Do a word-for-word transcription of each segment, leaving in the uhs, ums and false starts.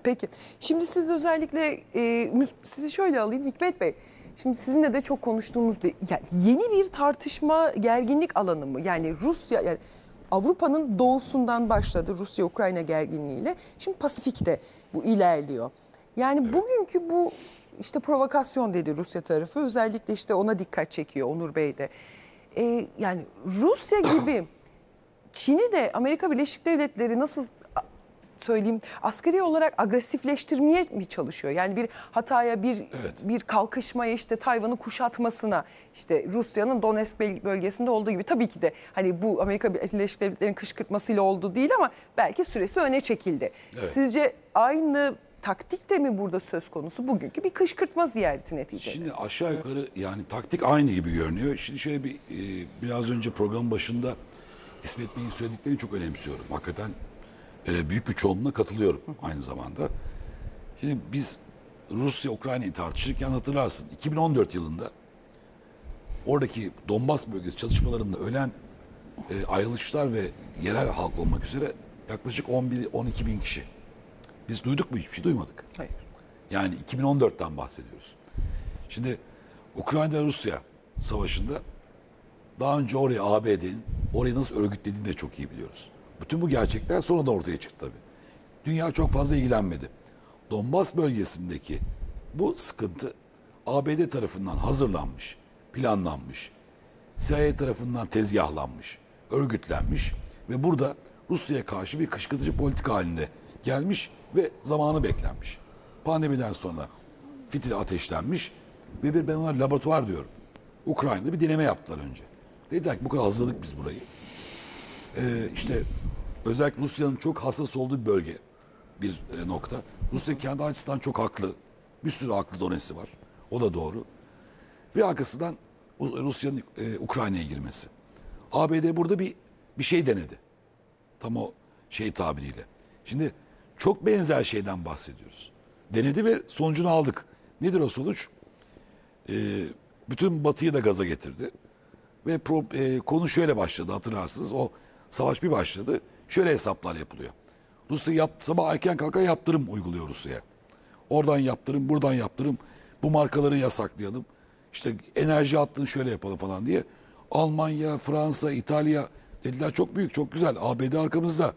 Peki. Şimdi siz özellikle e, sizi şöyle alayım Hikmet Bey. Şimdi sizinle de çok konuştuğumuz bir yani yeni bir tartışma gerginlik alanı mı? Yani Rusya yani Avrupa'nın doğusundan başladı Rusya-Ukrayna gerginliğiyle. Şimdi Pasifik'te bu ilerliyor. Yani evet. Bugünkü bu işte provokasyon dedi Rusya tarafı. Özellikle işte ona dikkat çekiyor Onur Bey de. Ee, yani Rusya gibi Çin'i de Amerika Birleşik Devletleri nasıl söyleyeyim askeri olarak agresifleştirmeye mi çalışıyor? Yani bir hataya, bir evet. bir kalkışmaya, işte Tayvan'ı kuşatmasına, işte Rusya'nın Donetsk bölgesinde olduğu gibi tabii ki de hani bu Amerika Birleşik Devletleri'nin kışkırtmasıyla oldu değil ama belki süresi öne çekildi. Evet. Sizce aynı taktik de mi burada söz konusu? Bugünkü bir kışkırtma ziyareti neticede. Şimdi aşağı yukarı yani taktik aynı gibi görünüyor. Şimdi şöyle bir e, biraz önce programın başında İsmet Bey'in söylediklerini çok önemsiyorum. Hakikaten e, büyük bir çoğunluğuna katılıyorum aynı zamanda. Şimdi biz Rusya-Ukrayna'yı tartışırken hatırlarsın iki bin on dört yılında oradaki Donbas bölgesi çalışmalarında ölen e, ayrılışlar ve yerel halk olmak üzere yaklaşık on bir on iki bin kişi. Biz duyduk mu? Hiçbir şey duymadık. Hayır. Yani iki bin on dörtten bahsediyoruz. Şimdi Ukrayna-Rusya savaşında daha önce oraya A B D'nin orayı nasıl örgütlediğini de çok iyi biliyoruz. Bütün bu gerçekler sonradan ortaya çıktı tabii. Dünya çok fazla ilgilenmedi. Donbas bölgesindeki bu sıkıntı A B D tarafından hazırlanmış, planlanmış, C I A tarafından tezgahlanmış, örgütlenmiş ve burada Rusya'ya karşı bir kışkırtıcı politika halinde gelmiş ve zamanı beklenmiş. Pandemiden sonra fitil ateşlenmiş ve bir ben ona laboratuvar diyorum. Ukrayna'da bir deneme yaptılar önce. Dediler ki bu kadar hazırladık biz burayı. Ee, işte özellikle Rusya'nın çok hassas olduğu bir bölge, bir e, nokta. Rusya kendi açısından çok haklı. Bir sürü haklı donesi var. O da doğru. Ve arkasından Rusya'nın e, Ukrayna'ya girmesi. A B D burada bir bir şey denedi. Tam o şey tabiriyle. Şimdi çok benzer şeyden bahsediyoruz. Denedi ve sonucunu aldık. Nedir o sonuç? Ee, bütün Batı'yı da gaza getirdi. Ve pro, e, konu şöyle başladı hatırlarsınız. O savaş bir başladı. Şöyle hesaplar yapılıyor. Rusya yap, sabah erken kalka yaptırım uyguluyor Rusya'ya. Oradan yaptırım, buradan yaptırım. Bu markaları yasaklayalım. İşte enerji hattını şöyle yapalım falan diye. Almanya, Fransa, İtalya dediler çok büyük, çok güzel. A B D arkamızda.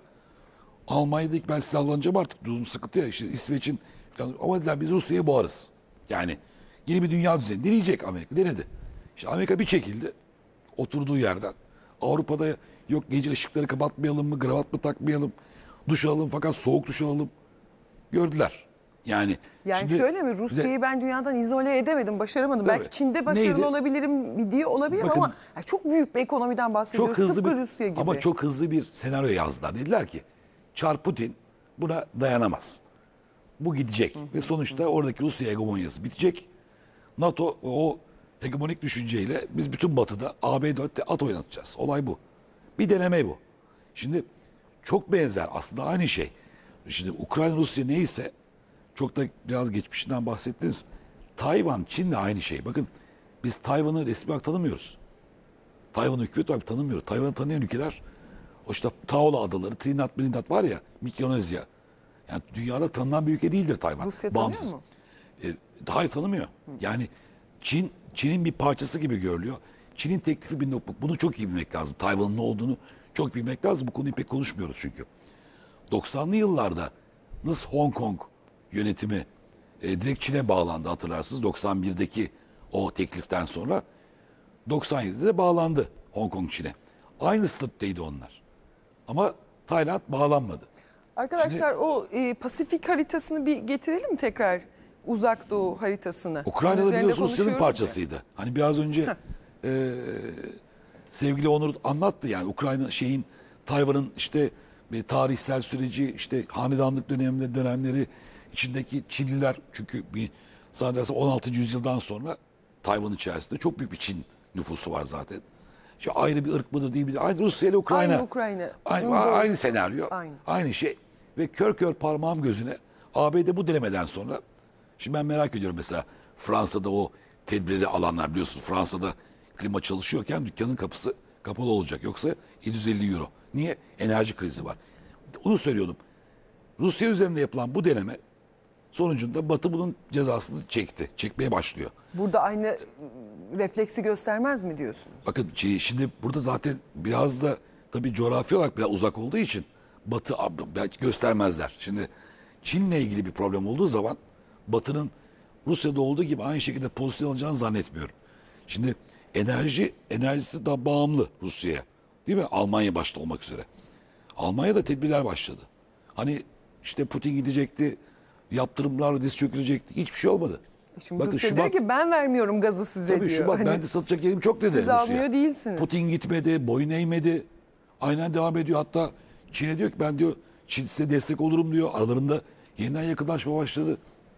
Almanya'da ben silahlanacağım artık. Durum sıkıntı ya. İşte İsveç'in falan. Ama dediler biz Rusya'yı boğarız. Yani yeni bir dünya düzeni. Deneyecek Amerika. Denedi. İşte Amerika bir çekildi. Oturduğu yerden. Avrupa'da yok gece ışıkları kapatmayalım mı, kravat mı takmayalım, duş alalım fakat soğuk duş alalım. Gördüler. Yani yani şimdi, şöyle mi Rusya'yı bize, ben dünyadan izole edemedim, başaramadım. Tabii. Belki Çin'de başarılı Neydi? olabilirim diye olabilir Bakın, ama yani çok büyük bir ekonomiden bahsediyoruz. Çok hızlı Tıpkı bir, Rusya gibi. Ama çok hızlı bir senaryo yazdılar. Dediler ki Çar Putin buna dayanamaz. Bu gidecek hı hı, ve sonuçta hı. oradaki Rusya hegemonyası bitecek. NATO o hegemonik düşünceyle biz bütün Batı'da A B D'de at oynatacağız. Olay bu. Bir deneme bu. Şimdi çok benzer aslında aynı şey. Şimdi Ukrayna Rusya neyse çok da biraz geçmişinden bahsettiniz. Tayvan Çin'le aynı şey. Bakın biz Tayvan'ı resmi olarak tanımıyoruz. Tayvan'ı hükümet olarak tanımıyoruz. Tayvan'ı tanıyan ülkeler o işte Taola adaları, Trinidad, Trinidad var ya, Mikronezya. Yani dünyada tanınan bir ülke değildir Tayvan. Rusya Bağımsız. tanıyor mu? E, hayır tanımıyor. Hı. Yani Çin Çin'in bir parçası gibi görülüyor. Çin'in teklifi bir nokta. Bunu çok iyi bilmek lazım. Tayvan'ın ne olduğunu çok bilmek lazım. Bu konuyu pek konuşmuyoruz çünkü. doksanlı yıllarda nasıl Hong Kong yönetimi e, direkt Çin'e bağlandı hatırlarsınız. doksan birdeki o tekliften sonra doksan yedide de bağlandı Hong Kong Çin'e. Aynı statüdeydi onlar. Ama Tayland bağlanmadı. Arkadaşlar Şimdi, o e, Pasifik haritasını bir getirelim mi tekrar? Uzak Doğu haritasını. Ukrayna'da biliyorsunuz Rusya'nın parçasıydı. Ya. Hani biraz önce e, sevgili Onur anlattı yani Ukrayna şeyin Tayvan'ın işte bir tarihsel süreci işte hanedanlık döneminde dönemleri içindeki Çinliler çünkü bir zannedersem on altıncı yüzyıldan sonra Tayvan içerisinde çok büyük bir Çin nüfusu var zaten. İşte ayrı bir ırk mıdır değil mi? Aynı Rusya ile Ukrayna. Aynı Ukrayna. Aynı, aynı senaryo. Aynı. Aynı şey. Ve kör kör parmağım gözüne A B D bu denemeden sonra şimdi ben merak ediyorum mesela Fransa'da o tedbirleri alanlar biliyorsunuz Fransa'da klima çalışıyorken dükkanın kapısı kapalı olacak. Yoksa yedi yüz elli euro. Niye? Enerji krizi var. Onu söylüyordum. Rusya üzerinde yapılan bu deneme Sonucunda Batı bunun cezasını çekti. Çekmeye başlıyor. Burada aynı ıı, refleksi göstermez mi diyorsunuz? Bakın şey, şimdi burada zaten biraz da tabii coğrafi olarak biraz uzak olduğu için Batı ab- belki göstermezler. Şimdi Çin'le ilgili bir problem olduğu zaman Batı'nın Rusya'da olduğu gibi aynı şekilde pozisyon alacağını zannetmiyorum. Şimdi enerji enerjisi daha bağımlı Rusya'ya. Değil mi? Almanya başta olmak üzere. Almanya'da tedbirler başladı. Hani işte Putin gidecekti, yaptırımlarla diz çökülecekti. Hiçbir şey olmadı. Şimdi Rusya diyor ki ben vermiyorum gazı size Tabii diyor. Şubat Hani ben de satacak yerim çok dedi siz Rusya. almıyor değilsiniz. Putin gitmedi, boyun eğmedi. Aynen devam ediyor. Hatta Çin'e diyor ki ben diyor Çin size destek olurum diyor. Aralarında yeniden yakınlaşma başladı.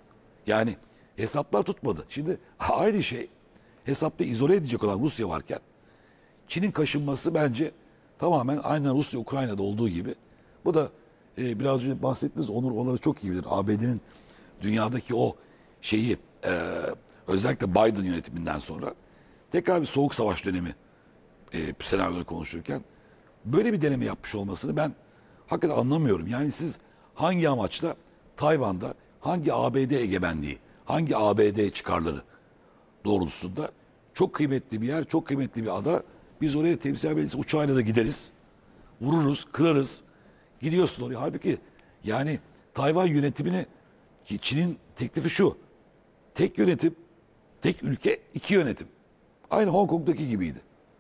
Yani hesaplar tutmadı. Şimdi aynı şey hesapta izole edecek olan Rusya varken Çin'in kaşınması bence tamamen aynen Rusya Ukrayna'da olduğu gibi. Bu da e, biraz önce bahsettiniz. Onur onları çok iyi bilir. A B D'nin dünyadaki o şeyi e, özellikle Biden yönetiminden sonra tekrar bir soğuk savaş dönemi e, senaryoları konuşurken böyle bir deneme yapmış olmasını ben hakikaten anlamıyorum. Yani siz hangi amaçla Tayvan'da hangi A B D egemenliği, hangi A B D çıkarları doğrultusunda çok kıymetli bir yer, çok kıymetli bir ada. Biz oraya temsil meclisi uçağıyla da gideriz. Vururuz, kırarız. Gidiyorsun oraya. Halbuki yani Tayvan yönetimine ki Çin'in teklifi şu. Tek yönetim, tek ülke, iki yönetim. Aynı Hong Kong'daki gibiydi.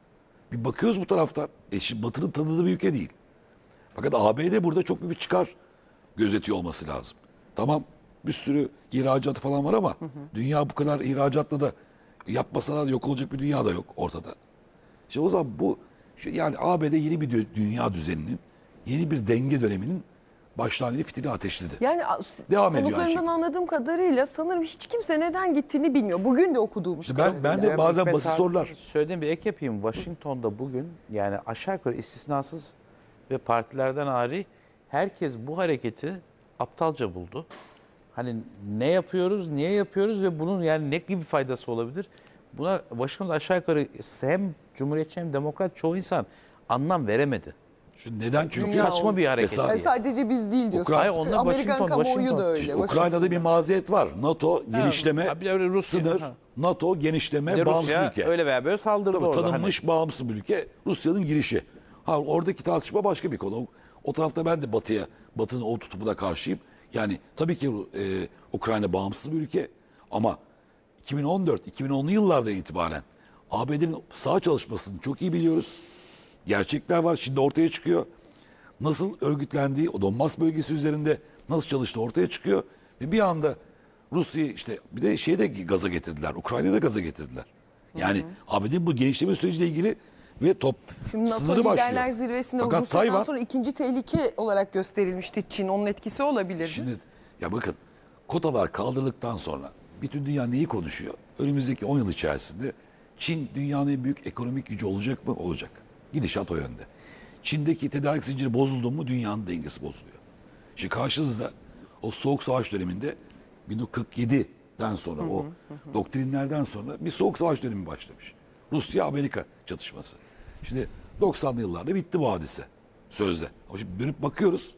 Bir bakıyoruz bu taraftan. E şimdi Batı'nın tanıdığı bir ülke değil. Fakat A B D burada çok büyük bir çıkar gözetiyor olması lazım. Tamam bir sürü ihracatı falan var ama hı hı. dünya bu kadar ihracatla da yapmasalar yok olacak bir dünya da yok ortada. İşte o zaman bu yani A B D yeni bir dü- dünya düzeninin, yeni bir denge döneminin başlangıcı fitili ateşledi. Yani Devam ediyor konuklarımdan anladığım kadarıyla sanırım hiç kimse neden gittiğini bilmiyor. Bugün de okuduğumuz İşte ben, ben de Yani bazen Hikmet basit abi sorular. Söylediğim bir ek yapayım. Washington'da bugün yani aşağı yukarı istisnasız ve partilerden hariç herkes bu hareketi aptalca buldu. Hani ne yapıyoruz, niye yapıyoruz ve bunun yani ne gibi faydası olabilir? Buna Washington'da aşağı yukarı hem Cumhuriyetçi hem Demokrat çoğu insan anlam veremedi. Şimdi neden? Çünkü Çok saçma bir hareket. Mesela- Yani sadece biz değil diyorsunuz. Ukrayna- onlar Amerikan Washington, kamuoyu Washington. da öyle. İşte Ukrayna'da bir mazeret var. NATO genişleme, Ha, bir de öyle Rusya, sınır, ha. NATO genişleme, Bir de bağımsız Rusya ülke. öyle veya böyle saldırdı Tabii, orada. tanınmış bağımsız bir ülke Rusya'nın girişi. Ha oradaki tartışma başka bir konu. O, o tarafta ben de Batı'ya, Batı'nın o tutumuna karşıyım. Yani tabii ki e, Ukrayna bağımsız bir ülke ama iki bin on dört iki bin onlu yıllardan itibaren A B D'nin sağ çalışmasını çok iyi biliyoruz. Gerçekler var. Şimdi ortaya çıkıyor. Nasıl örgütlendiği, o Donbas bölgesi üzerinde nasıl çalıştığı ortaya çıkıyor. Ve bir anda Rusya işte bir de şeyi de gaza getirdiler. Ukrayna'da gaza getirdiler. Yani hı hı. A B D'nin bu genişleme süreciyle ilgili ve top Şimdi NATO sınırı Liderler başlıyor. Zirvesi'nde Fakat Rusya'dan Tayvan, sonra ikinci tehlike olarak gösterilmişti Çin. Onun etkisi olabilir mi? şimdi ya bakın kotalar kaldırıldıktan sonra bütün dünya neyi konuşuyor? Önümüzdeki on yıl içerisinde Çin dünyanın en büyük ekonomik gücü olacak mı? Olacak. Gidişat o yönde. Çin'deki tedarik zinciri bozuldu mu dünyanın dengesi bozuluyor. Şimdi karşınızda o soğuk savaş döneminde bin dokuz yüz kırk yediden sonra o doktrinlerden sonra bir soğuk savaş dönemi başlamış. Rusya-Amerika çatışması. Şimdi doksanlı yıllarda bitti bu hadise sözde. Ama şimdi dönüp bakıyoruz.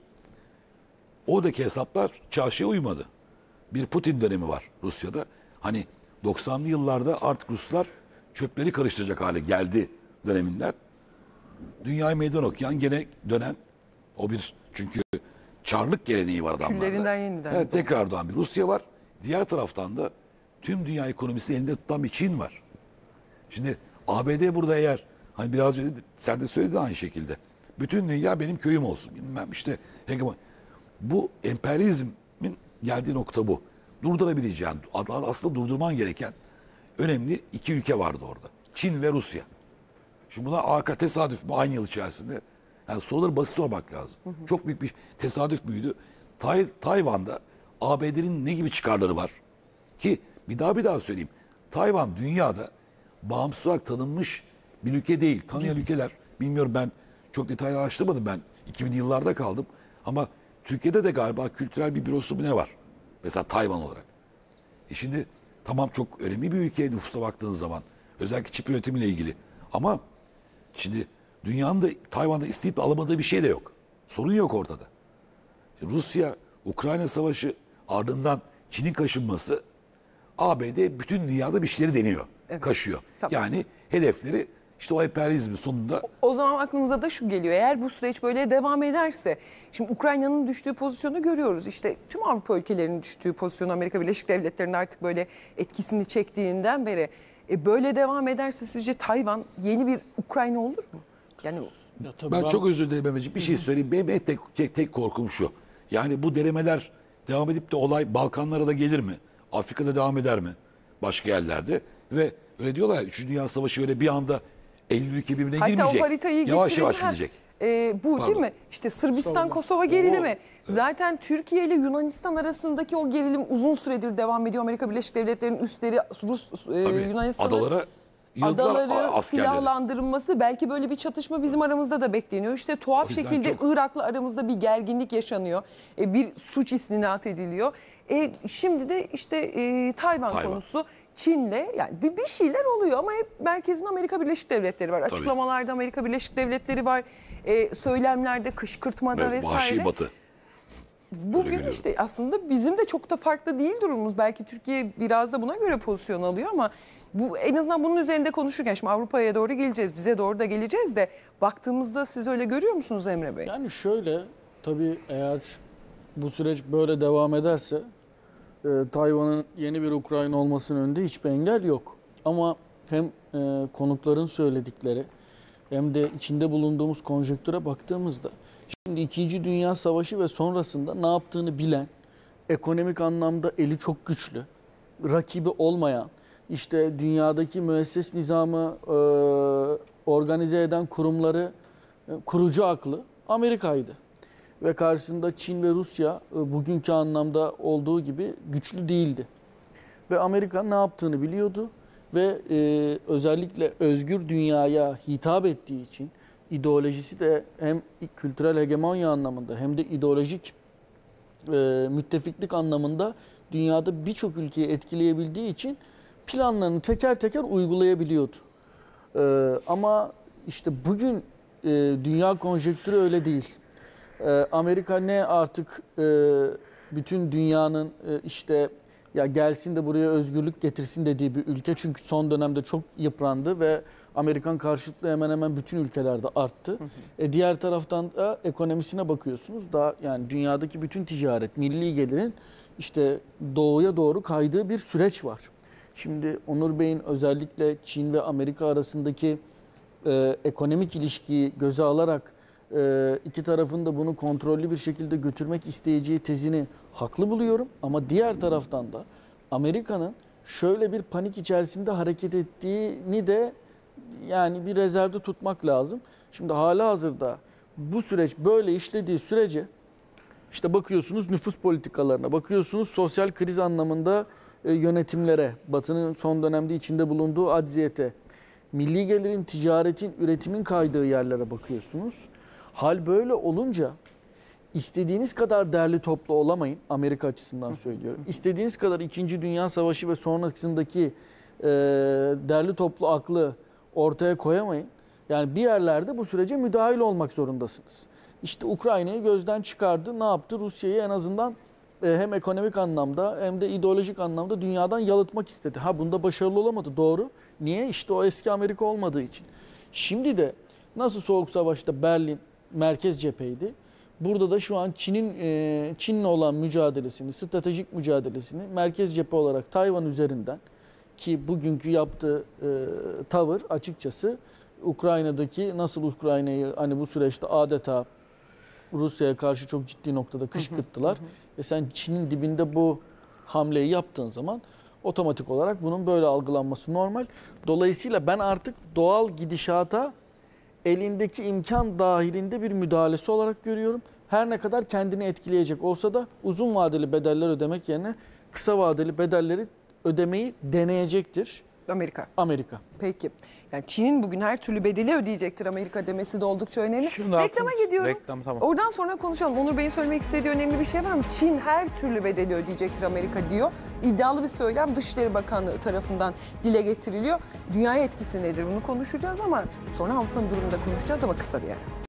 Oradaki hesaplar çarşıya uymadı. Bir Putin dönemi var Rusya'da. Hani doksanlı yıllarda artık Ruslar çöpleri karıştıracak hale geldi döneminden. Dünyayı meydan okuyan gene dönen o bir çünkü çarlık geleneği var adamlarda. Küllerinden yeniden. Evet, tekrar doğan bir Rusya var. Diğer taraftan da tüm dünya ekonomisini elinde tutan bir Çin var. Şimdi A B D burada eğer hani biraz önce sen de söyledin aynı şekilde. Bütün dünya benim köyüm olsun. Bilmem işte hegemon. Bu emperyalizmin geldiği nokta bu. Durdurabileceğin, aslında durdurman gereken önemli iki ülke vardı orada. Çin ve Rusya. Şimdi buna arka tesadüf mü aynı yıl içerisinde? Yani soruları basit sormak lazım. Hı hı. Çok büyük bir tesadüf müydü? Tay, Tayvan'da A B D'nin ne gibi çıkarları var? Ki bir daha bir daha söyleyeyim. Tayvan dünyada bağımsız olarak tanınmış bir ülke değil. Tanıyan ülkeler, bilmiyorum ben çok detaylı araştırmadım ben. iki binli yıllarda kaldım. Ama Türkiye'de de galiba kültürel bir bürosu mu ne var? Mesela Tayvan olarak. E şimdi tamam çok önemli bir ülke nüfusa baktığınız zaman. Özellikle çip üretimiyle ilgili. Ama şimdi dünyanın da Tayvan'da isteyip de alamadığı bir şey de yok. Sorun yok ortada. Rusya, Ukrayna Savaşı ardından Çin'in kaşınması A B D bütün dünyada bir şeyleri deniyor. Evet. Kaşıyor. Tamam. Yani hedefleri işte o emperyalizmin sonunda O zaman aklımıza da şu geliyor. Eğer bu süreç böyle devam ederse, şimdi Ukrayna'nın düştüğü pozisyonu görüyoruz. İşte tüm Avrupa ülkelerinin düştüğü pozisyonu, Amerika Birleşik Devletleri'nin artık böyle etkisini çektiğinden beri e, böyle devam ederse sizce Tayvan yeni bir Ukrayna olur mu? Yani Ya tabii ben, ben- çok özür dilerim Mehmetciğim. Bir şey söyleyeyim. Benim en tek, tek, tek korkum şu. Yani bu denemeler devam edip de olay Balkanlara da gelir mi? Afrika'da devam eder mi? Başka yerlerde. Ve öyle diyorlar ya üçüncü. Dünya Savaşı öyle bir anda Eylül iki birbirine hatta girmeyecek. o haritayı yavaş getirin, yavaş ha, gidecek. e, bu Pardon. değil mi? İşte Sırbistan, Sorma. Kosova gerilimi. Oo, Zaten Türkiye ile Yunanistan arasındaki o gerilim uzun süredir devam ediyor. Amerika Birleşik Devletleri'nin üstleri Rus, e, Tabii. Yunanistan'ı Adalara yıldılar adaları askerleri. silahlandırılması, belki böyle bir çatışma bizim aramızda da bekleniyor. İşte tuhaf O yüzden şekilde çok- Irak'la aramızda bir gerginlik yaşanıyor. E, bir suç istinat ediliyor. E, şimdi de işte e, Tayvan, Tayvan. konusu Çin'le, yani bir, bir şeyler oluyor ama hep merkezin Amerika Birleşik Devletleri var. Tabii. Açıklamalarda Amerika Birleşik Devletleri var. E, söylemlerde, kışkırtmada Ve vesaire. vahşi batı. Bugün görüyorum. işte aslında bizim de çok da farklı değil durumumuz. Belki Türkiye biraz da buna göre pozisyon alıyor ama bu en azından bunun üzerinde konuşurken, şimdi Avrupa'ya doğru geleceğiz, bize doğru da geleceğiz de baktığımızda siz öyle görüyor musunuz Emre Bey? Yani şöyle, tabii eğer bu süreç böyle devam ederse e, Tayvan'ın yeni bir Ukrayna olmasının önünde hiçbir engel yok. Ama hem e, konukların söyledikleri hem de içinde bulunduğumuz konjonktüre baktığımızda şimdi İkinci Dünya Savaşı ve sonrasında ne yaptığını bilen, ekonomik anlamda eli çok güçlü, rakibi olmayan, işte dünyadaki müesses nizamı e, organize eden kurumları e, kurucu aklı Amerika'ydı. Ve karşısında Çin ve Rusya e, bugünkü anlamda olduğu gibi güçlü değildi. Ve Amerika ne yaptığını biliyordu ve e, özellikle özgür dünyaya hitap ettiği için ideolojisi de hem kültürel hegemonya anlamında hem de ideolojik e, müttefiklik anlamında dünyada birçok ülkeyi etkileyebildiği için planlarını teker teker uygulayabiliyordu. E, ama işte bugün e, dünya konjektürü öyle değil. E, Amerika ne artık e, bütün dünyanın e, işte ya gelsin de buraya özgürlük getirsin dediği bir ülke. Çünkü son dönemde çok yıprandı ve Amerikan karşıtlığı hemen hemen bütün ülkelerde arttı. Hı hı. E diğer taraftan da ekonomisine bakıyorsunuz. Daha yani dünyadaki bütün ticaret, milli gelirin işte doğuya doğru kaydığı bir süreç var. Şimdi Onur Bey'in özellikle Çin ve Amerika arasındaki e, ekonomik ilişkiyi göze alarak e, iki tarafın da bunu kontrollü bir şekilde götürmek isteyeceği tezini haklı buluyorum. Ama diğer taraftan da Amerika'nın şöyle bir panik içerisinde hareket ettiğini de yani bir rezervde tutmak lazım. Şimdi halihazırda bu süreç böyle işlediği sürece işte bakıyorsunuz nüfus politikalarına, bakıyorsunuz sosyal kriz anlamında e, yönetimlere, Batı'nın son dönemde içinde bulunduğu acziyete, milli gelirin, ticaretin, üretimin kaydığı yerlere bakıyorsunuz. Hal böyle olunca istediğiniz kadar derli toplu olamayın, Amerika açısından söylüyorum. İstediğiniz kadar İkinci Dünya Savaşı ve sonrasındaki e, derli toplu aklı ortaya koyamayın. Yani bir yerlerde bu sürece müdahil olmak zorundasınız. İşte Ukrayna'yı gözden çıkardı. Ne yaptı? Rusya'yı en azından hem ekonomik anlamda hem de ideolojik anlamda dünyadan yalıtmak istedi. Ha bunda başarılı olamadı, doğru. Niye? İşte o eski Amerika olmadığı için. Şimdi de nasıl Soğuk Savaş'ta Berlin merkez cepheydi. Burada da şu an Çin'in Çin'le olan mücadelesini, stratejik mücadelesini merkez cephe olarak Tayvan üzerinden, ki bugünkü yaptığı e, tavır açıkçası Ukrayna'daki nasıl Ukrayna'yı hani bu süreçte adeta Rusya'ya karşı çok ciddi noktada kışkırttılar. Hı hı hı. E sen Çin'in dibinde bu hamleyi yaptığın zaman otomatik olarak bunun böyle algılanması normal. Dolayısıyla ben artık doğal gidişata elindeki imkan dahilinde bir müdahalesi olarak görüyorum. Her ne kadar kendini etkileyecek olsa da uzun vadeli bedeller ödemek yerine kısa vadeli bedelleri ödemeyi deneyecektir Amerika. Amerika. Peki. Yani Çin'in bugün her türlü bedeli ödeyecektir Amerika demesi de oldukça önemli. Şunu Reklama atın- gidiyorum. Reklam, tamam. Oradan sonra konuşalım. Onur Bey'in söylemek istediği önemli bir şey var mı? Çin her türlü bedeli ödeyecektir Amerika diyor. İddialı bir söylem Dışişleri Bakanlığı tarafından dile getiriliyor. Dünyaya etkisi nedir bunu konuşacağız ama sonra Avrupa'nın durumunda konuşacağız ama kısa bir yer.